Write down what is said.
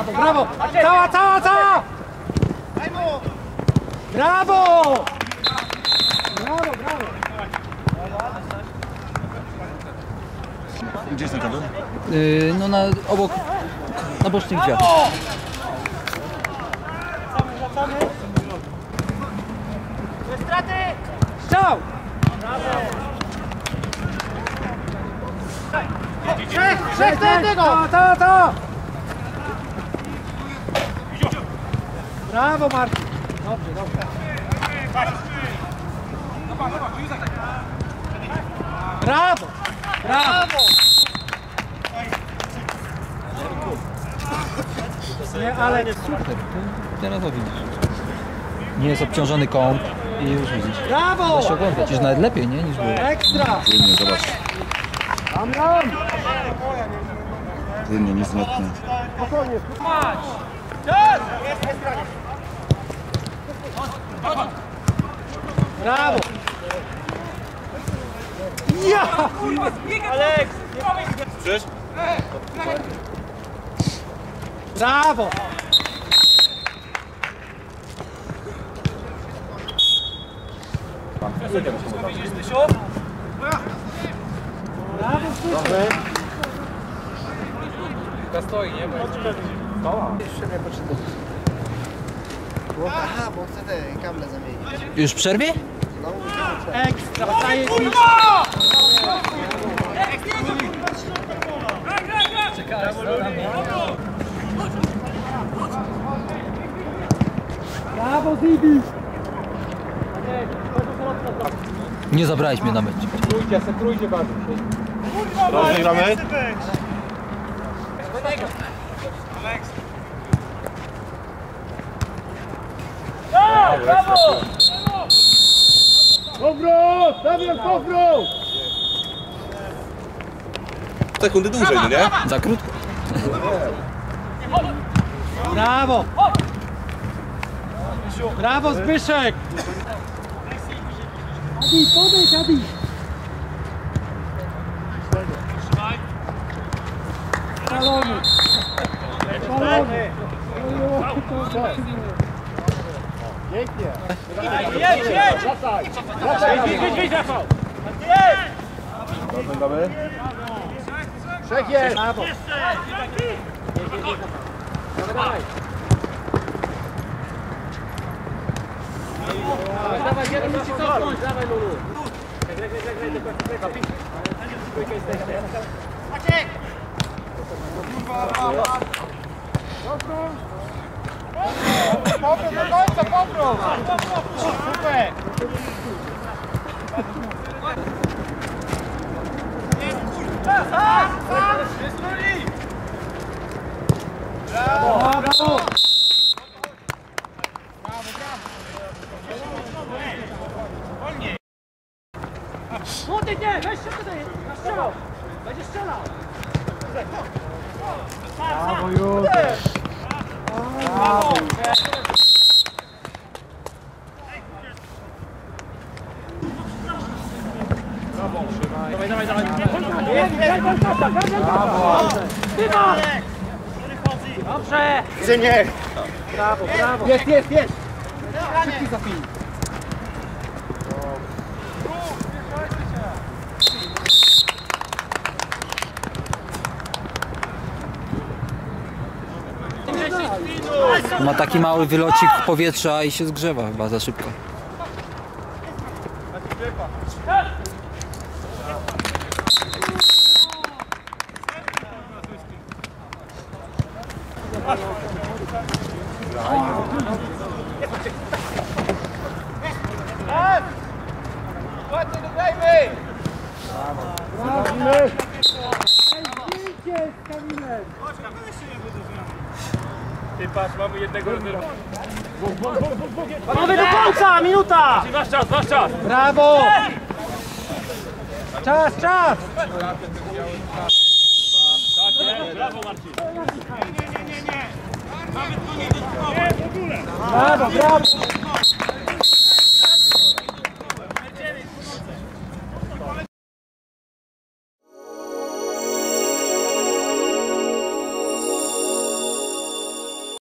Brawo, brawo! Cała, cała, cała! Brawo! Brawo, brawo! Gdzie jest ten kabel? No obok, na bocznych drzwiach. Bez straty! Strzał! Trzech do jednego! To! Brawo, Marcin! Dobrze, dobrze. Brawo! Brawo! Nie, ale nie super. Teraz to widzisz. Nie jest obciążony kąt i już widzisz. Brawo! Da się oglądać, już nawet lepiej, nie? Niż było. Ekstra! Płynnie, zobacz. Tam! Płynnie, niezwrotnie. Spokojnie. Brawo! Ja! Aleks! Czyż? Brawo! Brawo, Krzysiek! Stoi, nie? Aha, bo chcę te kable zamienić. Już w przerwie? Ekstra! Daje mi... Brawo, Zibi! Nie zabrałeś mnie na mecz. Trójcie bardzo. Dobrze gramy? Brawo! Powrót! Damian, powrót! Sekundy dłużej, no nie? Za krótko. Brawo! Brawo, Zbyszek! Adi, podejdź, Adi! Szalony! Szalony! Pięknie! Jedź! Jedź, Rafał! Damy? Trzech jest! Brawo! Dawaj, jeden musi cofnąć, dawaj Lulu. Maciek! Powrót do końca, powrót! Super! Brawo! Brawo! Młody, nie! Weź się tutaj! Na strzał! Będzie strzelał! Brawo, Józef! Brawo! Dawaj! Brawo! Dobrze! Gdzie Brawo! Jest! Szybki zapij! Ma taki mały wylocik powietrza i się zgrzewa chyba za szybko. Ładnie dograjmy! Brawo! Ty patrz, mamy jednego rezerwę. Mamy do końca! Minuta! Masz czas! Brawo! Czas! Brawo, Marcin! Nie! Nawet go nie dotknąłem! Brawo!